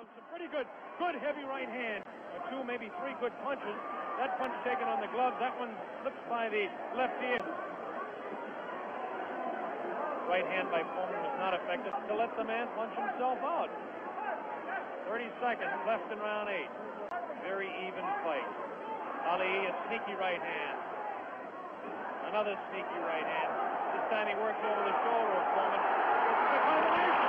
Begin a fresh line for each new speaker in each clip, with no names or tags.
Now some pretty good heavy right hand. Two, maybe three good punches. That punch taken on the glove. That one slips by the left ear. Right hand by Foreman was not effective to let the man punch himself out. 30 seconds left in round 8. Very even fight. Ali, a sneaky right hand. Another sneaky right hand. This time he works over the shoulder of Foreman. This is a combination.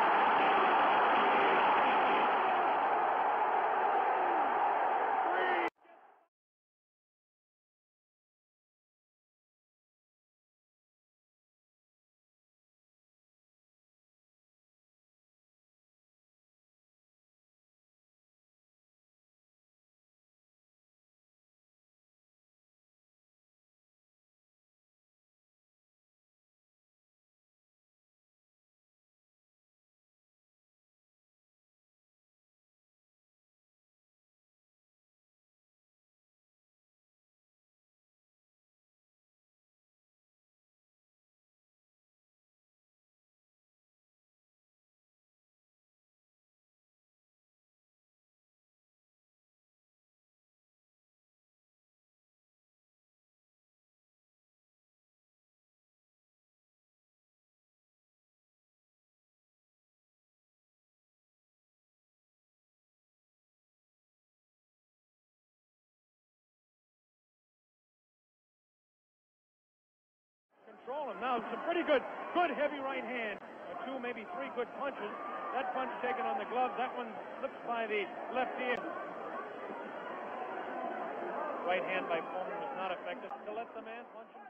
Control him. Now some pretty good heavy right hand. Two, maybe three good punches. That punch taken on the glove. That one slips by the left ear. Right hand by Foreman was not effective to let the man punch him.